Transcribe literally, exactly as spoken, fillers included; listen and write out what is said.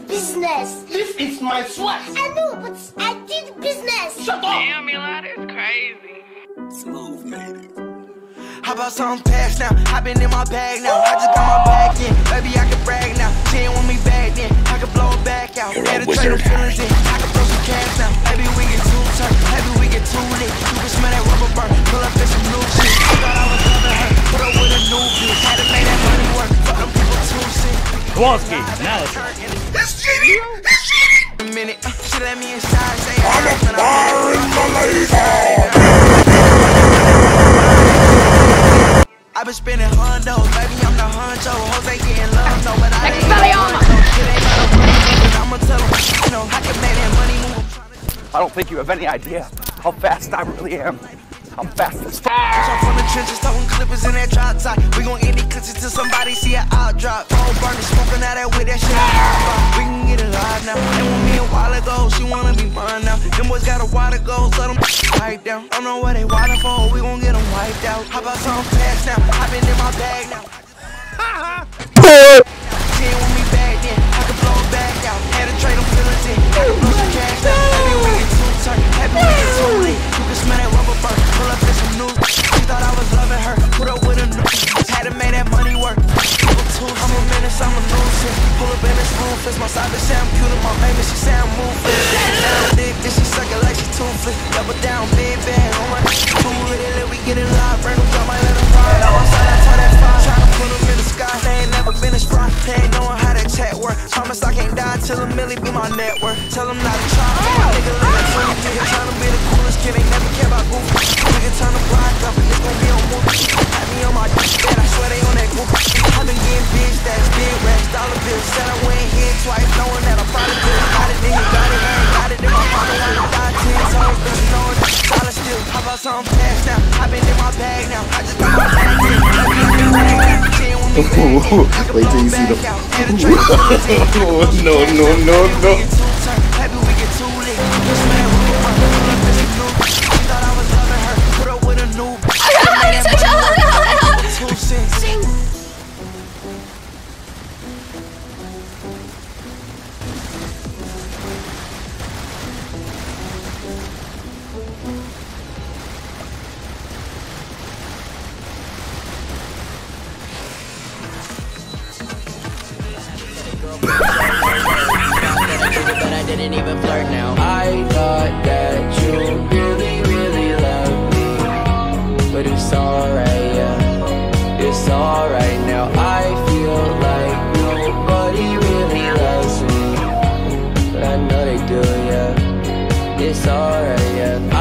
business. This is my sweat. I know, but I did business. Shut up. Damn, Milan, that's crazy. Smooth made it. How about something past now? I been in my bag now. I just got my bag in. Baby, I can brag now. She ain't want me back then. I can blow it back out. Had to trade them feelings in. I can throw some cash now. Maybe we get too tight. Maybe we get too lit. You can smell that rubber burn. Pull up in some new shit. I thought I was loving her. Put up with a new bitch. Had to make that money work. Fuck them people too sick. Kowalski, now it's It's cheating. It's cheating. A minute. Uh, she let me inside. Say I'm a fire in my life. I been spending hundos, baby, I'm the huncho. Hoes ain't getting love, no, but I ain't no shit ain't no money. I'ma tell them, you know, I can make that money move. I don't think you have any idea how fast I really am. I'm fast as fuck. I'm from the trenches, throwing clippers in that drop top. We gon' end these clips until somebody see it out drop. Phone burning, smoking out that with that shit. We can get it live now. They want me a while ago, she wanna be mine now. Them boys got a while to go, so them pipe down. Don't know what they wildin' for, we gon' get them wiped out. How about something fast now? I been in my bag now. She ain't want me back then, I can blow it back out. Had to trade them feelings in, I can blow some cash out. Maybe we get too tight, maybe we get too lit. You can smell that rubber burn, pull up in some new. She thought I was loving her, put up with a new. Had to make that money work. I'm a menace, I'm a nuisance. Pull up in this ruthless. My side bitch say I'm cute, and my baby she say I'm ruthless. Down dick, then she suck it like she toothless. Double down, big bag on my two with it, let we get it live. Brand new job, I let them ride. I'm outside, I tell that fire. Tryna put them in the sky, they ain't never been a spry. They ain't knowing how that chat work. Promise I can't die till a milli be my network. Tell them not to try. My nigga look like twenty nigga tryna be the coolest kid. Ain't never care about goofy. Nigga turn the block up, it's gon' be on movie. Had me on my dick, I swear they on that goofy. I been getting big stacks, big racks, dollar bills. Said I went here twice, knowing that I probably could. Got it, then you got it, I ain't got it in my pocket. I done died ten times, but you know it's dollar still. How about something fast now? I been in my bag now. I just got my bag in. Wait till you see the. No, no, no, no. Maybe we get too lit. Just man, we get my pull up in some new. She thought I was loving her. Put up with a new. Two cents. But I didn't even flirt now. I thought that you really, really loved me, but it's alright, yeah. It's alright now. I feel like nobody really loves me, but I know they do, yeah. It's alright, yeah.